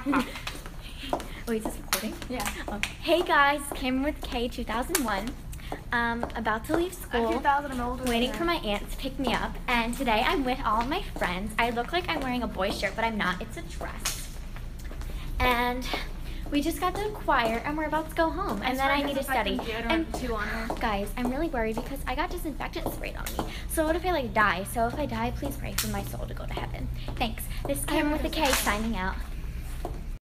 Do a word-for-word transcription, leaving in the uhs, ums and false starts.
Wait, is this recording? Yeah. Okay. Hey guys, Kameron with K two thousand one. Um, about to leave school. two thousand, I'm older waiting than for my aunt to pick me up. And today I'm with all of my friends. I look like I'm wearing a boy's shirt, but I'm not. It's a dress. And we just got to choir, and we're about to go home. And then I need to study. And two on her. guys, I'm really worried because I got disinfectant sprayed on me. So what if I like die? So if I die, please pray for my soul to go to heaven. Thanks. This is Kameron with a K signing out.